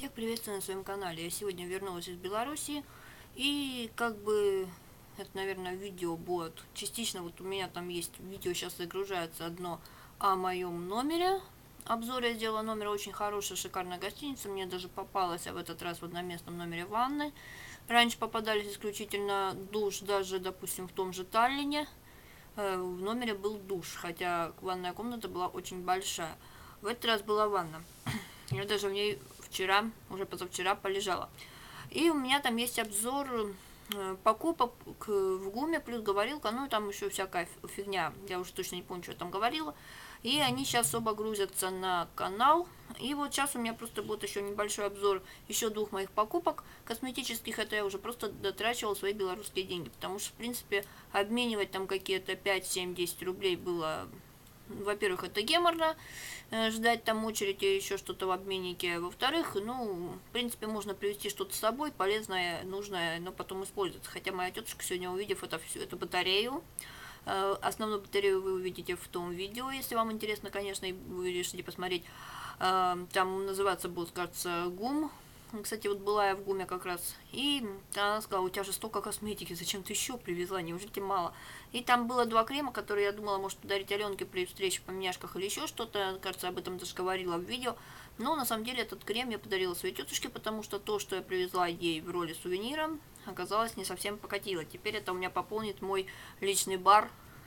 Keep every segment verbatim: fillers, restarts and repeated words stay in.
Всех приветствую на своем канале. Я сегодня вернулась из Беларуси. И как бы это, наверное, видео будет частично. Вот у меня там есть видео, сейчас загружается одно о моем номере. Обзор я сделала номера, очень хорошая, шикарная гостиница. Мне даже попалась в этот раз в одноместном номере ванны. Раньше попадались исключительно душ, даже, допустим, в том же Таллине. В номере был душ, хотя ванная комната была очень большая. В этот раз была ванна. Я даже в ней вчера, уже позавчера полежала. И у меня там есть обзор покупок в ГУМе, плюс говорилка, ну там еще всякая фигня, я уже точно не помню, что я там говорила. И они сейчас оба грузятся на канал. И вот сейчас у меня просто будет еще небольшой обзор еще двух моих покупок косметических. Это я уже просто дотрачивала свои белорусские деньги, потому что, в принципе, обменивать там какие-то пять, семь, десять рублей было... Во-первых, это геморно, ждать там очередь и еще что-то в обменнике. Во-вторых, ну, в принципе, можно привезти что-то с собой, полезное, нужное, но потом использоваться. Хотя моя тетушка сегодня, увидев это, всю эту батарею, основную батарею вы увидите в том видео, если вам интересно, конечно, и вы решите посмотреть. Там называться будет, кажется, ГУМ. Кстати, вот была я в ГУМе как раз, и она сказала: у тебя же столько косметики, зачем ты еще привезла, неужели тебе мало? И там было два крема, которые я думала, может, подарить Аленке при встрече по меняшках или еще что-то, кажется, об этом даже говорила в видео. Но на самом деле этот крем я подарила своей тетушке, потому что то, что я привезла ей в роли сувенира, оказалось не совсем покатило. Теперь это у меня пополнит мой личный бар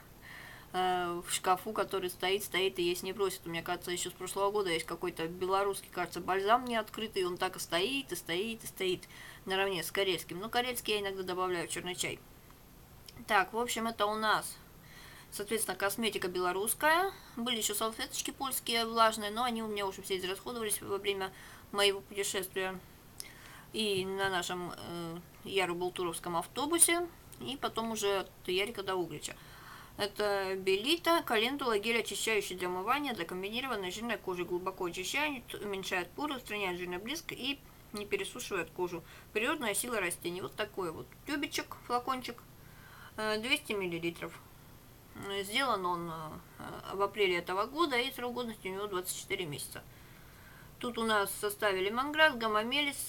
в шкафу, который стоит, стоит и есть не бросит. У меня, кажется, еще с прошлого года есть какой-то белорусский, кажется, бальзам не открытый, он так и стоит, и стоит, и стоит наравне с карельским. Но карельский я иногда добавляю в черный чай. Так, в общем, это у нас, соответственно, косметика белорусская. Были еще салфеточки польские влажные, но они у меня уже все израсходовались во время моего путешествия и на нашем э, Яру-Болтуровском автобусе, и потом уже от Ярика до Углича. Это Белита, календула, гель очищающий для умывания, для комбинированной жирной кожи, глубоко очищает, уменьшает поры, устраняет жирный блеск и не пересушивает кожу. Природная сила растений. Вот такой вот тюбичек, флакончик, двести миллилитров. Сделан он в апреле этого года, и срок годности у него двадцать четыре месяца. Тут у нас в составе лимонград, гамамелис,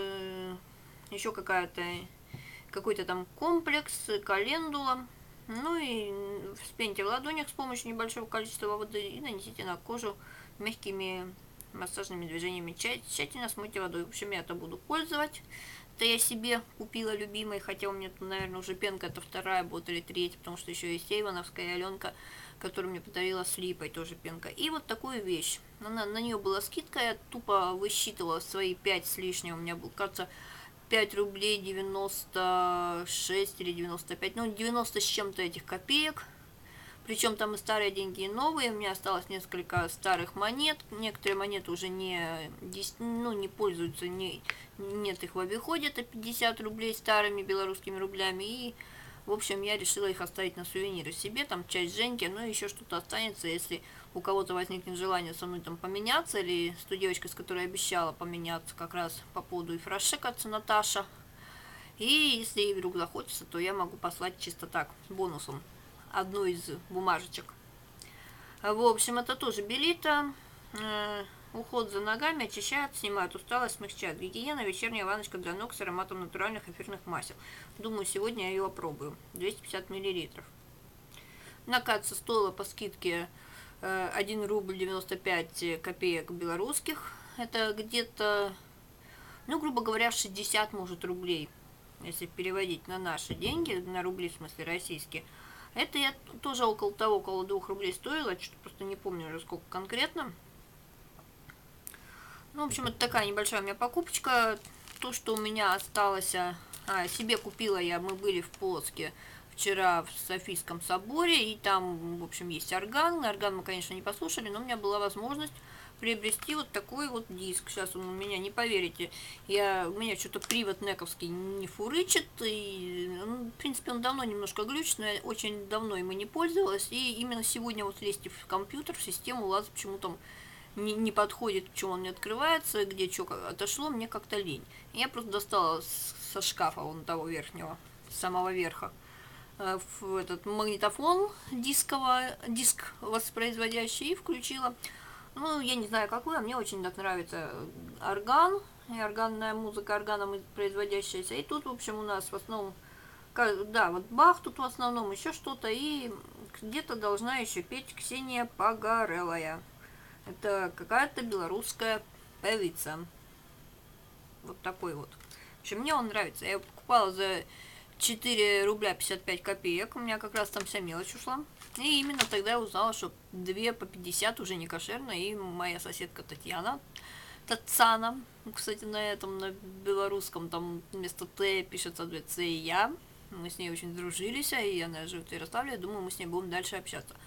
еще какая-то какой-то там комплекс, календула. Ну и вспеньте в ладонях с помощью небольшого количества воды и нанесите на кожу мягкими массажными движениями. Тщательно смойте водой. В общем, я это буду пользовать. Это я себе купила любимой, хотя у меня тут, наверное, уже пенка это вторая будет или третья, потому что еще есть Эйвоновская Аленка, которую мне подарила с липой, тоже пенка. И вот такую вещь. Она, на нее была скидка, я тупо высчитывала свои пять с лишним. У меня был, кажется, пять рублей девяносто шесть или девяносто пять, ну девяносто с чем-то этих копеек. Причем там и старые деньги, и новые. У меня осталось несколько старых монет. Некоторые монеты уже не, ну, не пользуются, не, нет их в обиходе. Это пятьдесят рублей старыми белорусскими рублями. И, в общем, я решила их оставить на сувениры себе. Там часть Женьки, но еще что-то останется, если у кого-то возникнет желание со мной там поменяться. Или с той девочкой, с которой я обещала поменяться как раз по поводу и фраше, кажется, Наташа. И если ей вдруг захочется, то я могу послать чисто так, бонусом, одну из бумажечек. В общем, это тоже Белита. Э, уход за ногами, очищает, снимает усталость, смягчает. Гигиена, вечерняя ванночка для ног с ароматом натуральных эфирных масел. Думаю, сегодня я ее опробую. двести пятьдесят миллилитров. Накатца стоила по скидке э, один рубль девяносто пять копеек белорусских. Это где-то, ну, грубо говоря, шестьдесят, может, рублей. Если переводить на наши деньги, на рубли, в смысле российские. Это я тоже около того, около двух рублей стоила, что-то просто не помню уже сколько конкретно. Ну, в общем, это такая небольшая у меня покупочка. То, что у меня осталось, а, себе купила я, мы были в Полоцке вчера в Софийском соборе, и там, в общем, есть орган. Орган мы, конечно, не послушали, но у меня была возможность приобрести вот такой вот диск. Сейчас он у меня, не поверите, я, у меня что-то привод нековский не фурычит, и, ну, в принципе, он давно немножко глючит, но я очень давно ему не пользовалась, и именно сегодня вот лезть в компьютер, в систему, лаз почему-то не, не подходит, почему он не открывается, где что отошло, мне как-то лень. Я просто достала со шкафа вон того верхнего, с самого верха, в этот магнитофон дисковый, диск воспроизводящий, и включила. Ну, я не знаю, какой, а мне очень так нравится орган. и органная музыка, органом производящаяся. И тут, в общем, у нас в основном, да, вот Бах тут в основном, еще что-то, и где-то должна еще петь Ксения Погорелая. Это какая-то белорусская певица. Вот такой вот. В общем, мне он нравится. Я его покупала за четыре рубля пятьдесят пять копеек. У меня как раз там вся мелочь ушла. И именно тогда я узнала, что две по пятьдесят уже не кошерно. И моя соседка Татьяна, Татьяна, кстати, на этом, на белорусском, там вместо Т пишется две Ц и Я. Мы с ней очень дружились, и она живет в Ярославле. Я думаю, мы с ней будем дальше общаться.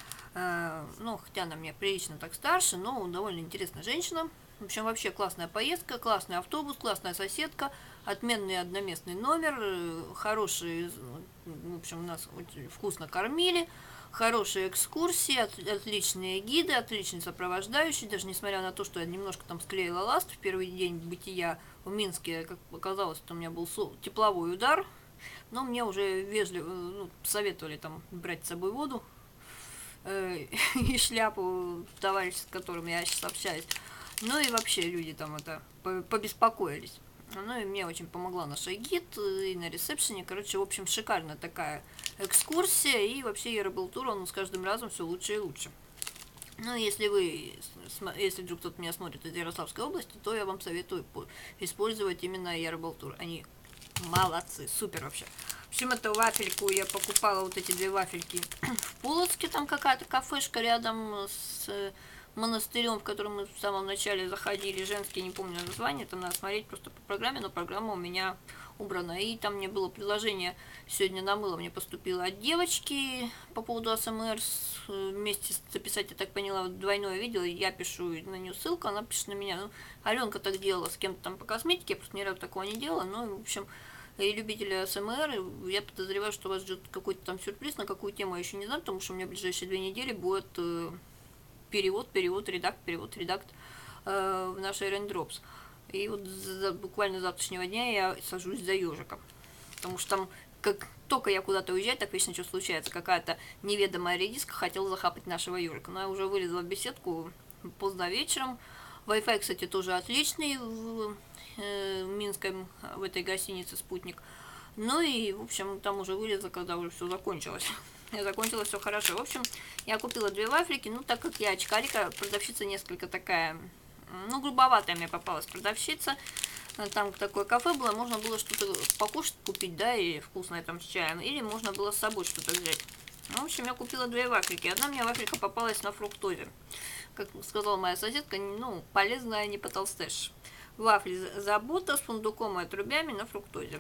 Ну, хотя она мне прилично так старше, но довольно интересная женщина. В общем, вообще классная поездка, классный автобус, классная соседка, отменный одноместный номер, хорошие, в общем, нас очень вкусно кормили, хорошие экскурсии, от, отличные гиды, отличный сопровождающий, даже несмотря на то, что я немножко там склеила ласт в первый день бытия в Минске, как оказалось, что у меня был тепловой удар, но мне уже вежливо, ну, советовали там брать с собой воду э, и шляпу товарища, с которым я сейчас общаюсь. Ну и вообще люди там это побеспокоились. Ну и мне очень помогла наша гид и на ресепшене. Короче, в общем, шикарная такая экскурсия. И вообще Яроблтур, он с каждым разом все лучше и лучше. Ну, если вы, если вдруг кто-то меня смотрит из Ярославской области, то я вам советую использовать именно Яроблтур. Они молодцы, супер вообще. В общем, эту вафельку я покупала, вот эти две вафельки в Полоцке. Там какая-то кафешка рядом с монастырем, в котором мы в самом начале заходили, женский, не помню название, там надо смотреть просто по программе, но программа у меня убрана. И там мне было предложение, сегодня на мыло мне поступило от девочки по поводу АСМР, вместе записать, я так поняла, двойное видео, я пишу на нее ссылку, она пишет на меня. Ну, Аленка так делала с кем-то там по косметике, я просто ни разу такого не делала, ну, в общем, и любители АСМР, я подозреваю, что вас ждет какой-то там сюрприз, на какую тему я еще не знаю, потому что у меня в ближайшие две недели будет перевод, перевод, редакт, перевод, редакт э, в нашей Raindrops. И вот за, буквально с завтрашнего дня я сажусь за ежиком. Потому что там, как только я куда-то уезжаю, так вечно что случается. Какая-то неведомая редиска хотела захапать нашего ежика. Но я уже вылезла в беседку поздно вечером. Wi-Fi, кстати, тоже отличный в, э, в Минском, в этой гостинице «Спутник». Ну и, в общем, там уже вылезла, когда уже все закончилось. Я закончила все хорошо. В общем, я купила две вафельки. Ну, так как я очкарика, продавщица несколько такая, ну, грубоватая мне попалась продавщица. Там такое кафе было, можно было что-то покушать, купить, да, и вкусное там с чаем. Или можно было с собой что-то взять. Ну, в общем, я купила две вафельки. Одна мне вафелька попалась на фруктозе. Как сказала моя соседка, ну, полезная, не потолстешь. Вафли забота с фундуком и отрубями на фруктозе.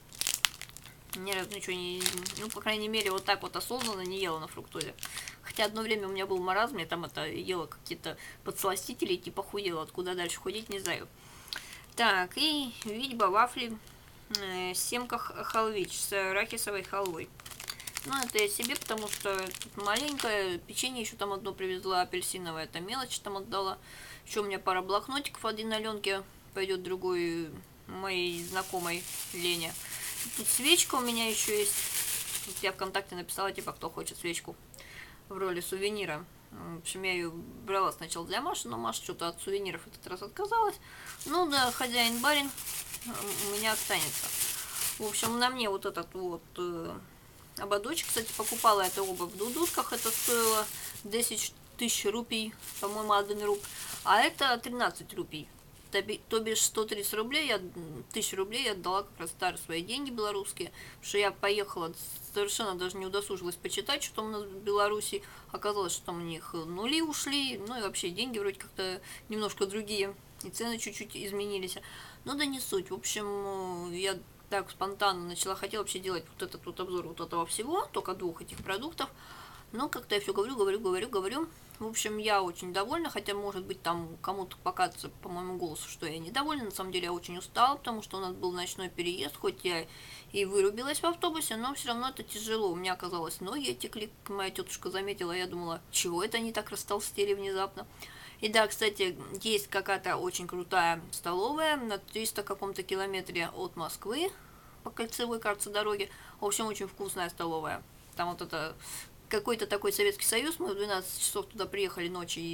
Ни разу ничего не, ну, по крайней мере, вот так вот осознанно не ела на фруктозе. Хотя одно время у меня был маразм, я там это ела какие-то подсластители, типа худела. Откуда дальше худеть, не знаю. Так, и видьба вафли э, семка халвич с арахисовой халвой. Ну, это я себе, потому что тут маленькое. Печенье еще там одно привезла, апельсиновое, это мелочь там отдала. Еще у меня пара блокнотиков, один Аленке пойдет, другой моей знакомой Лене. Тут свечка у меня еще есть. Тут я ВКонтакте написала, типа, кто хочет свечку в роли сувенира. В общем, я ее брала сначала для Маши, но Маша что-то от сувениров этот раз отказалась. Ну да, хозяин-барин у меня останется. В общем, на мне вот этот вот э, ободочек, кстати, покупала это оба в Дудутках. Это стоило десять тысяч рупий, по-моему, один руб. А это тринадцать рупий. То бишь сто тридцать рублей, я, тысяч рублей я отдала как раз старые свои деньги белорусские, потому что я поехала, совершенно даже не удосужилась почитать, что там у нас в Беларуси, оказалось, что там у них нули ушли, ну и вообще деньги вроде как-то немножко другие, и цены чуть-чуть изменились, ну да не суть. В общем, я так спонтанно начала, хотела вообще делать вот этот вот обзор вот этого всего, только двух этих продуктов, но как-то я все говорю, говорю, говорю, говорю. В общем, я очень довольна, хотя, может быть, там кому-то покажется по моему голосу, что я недовольна. На самом деле, я очень устала, потому что у нас был ночной переезд, хоть я и вырубилась в автобусе, но все равно это тяжело. У меня оказалось ноги текли, моя тетушка заметила, я думала, чего это они так растолстели внезапно. И да, кстати, есть какая-то очень крутая столовая на триста каком-то километре от Москвы по кольцевой, кажется, дороге. В общем, очень вкусная столовая. Там вот это... какой-то такой Советский Союз, мы в двенадцать часов туда приехали ночью, и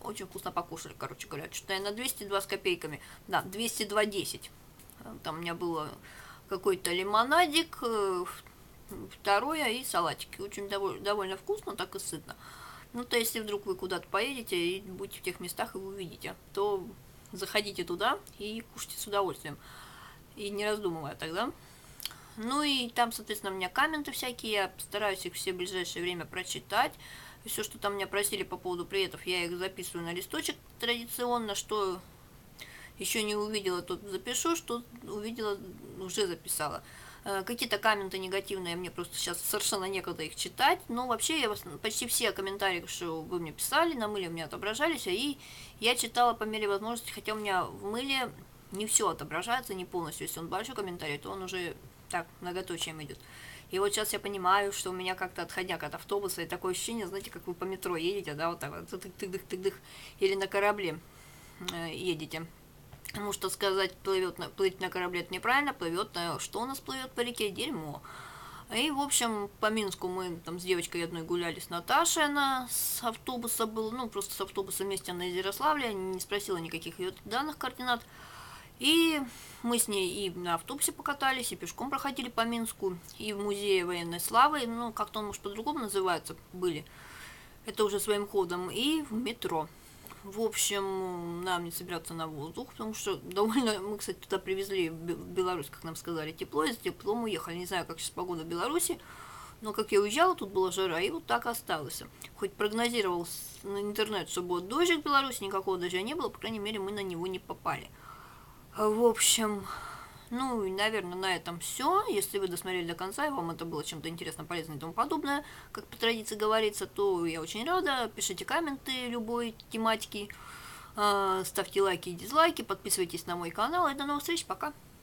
очень вкусно покушали, короче говоря. Что-то я на двести два с копейками. Да, двести два десять. Там у меня было какой-то лимонадик, второе и салатики. Очень довольно, довольно вкусно, так и сытно. Ну, то если вдруг вы куда-то поедете и будете в тех местах и вы увидите, то заходите туда и кушайте с удовольствием. И не раздумывая тогда. Ну и там, соответственно, у меня комменты всякие, я постараюсь их все в ближайшее время прочитать. И все, что там меня просили по поводу приветов, я их записываю на листочек традиционно, что еще не увидела, то запишу, что увидела, уже записала. Какие-то комменты негативные, мне просто сейчас совершенно некогда их читать, но вообще я почти все комментарии, что вы мне писали, на мыле у меня отображались, и я читала по мере возможности, хотя у меня в мыле не все отображается, не полностью, если он большой комментарий, то он уже так многоточием идет. И вот сейчас я понимаю, что у меня как-то отходняк от автобуса, и такое ощущение, знаете, как вы по метро едете, да, вот так вот, тык-тык-тык-тык, или на корабле едете. Потому что сказать, плывет на, плыть на корабле это неправильно, плывет на, что у нас плывет по реке? Дерьмо. И, в общем, по Минску мы там с девочкой одной гуляли с Наташей, она с автобуса была, ну, просто с автобуса вместе, она из Ярославля, не спросила никаких ее данных, координат. И мы с ней и на автобусе покатались, и пешком проходили по Минску, и в музее военной славы, ну, как-то он, может, по-другому называется, были. Это уже своим ходом, и в метро. В общем, нам не собираться на воздух, потому что довольно... Мы, кстати, туда привезли в Беларусь, как нам сказали, тепло, и с теплом уехали. Не знаю, как сейчас погода в Беларуси, но как я уезжала, тут была жара, и вот так осталось. Хоть прогнозировал на интернет, что будет дождик в Беларуси, никакого дождя не было, по крайней мере, мы на него не попали. В общем... Ну, и, наверное, на этом все. Если вы досмотрели до конца, и вам это было чем-то интересно, полезно и тому подобное, как по традиции говорится, то я очень рада. Пишите комменты любой тематики, ставьте лайки и дизлайки, подписывайтесь на мой канал. И до новых встреч, пока!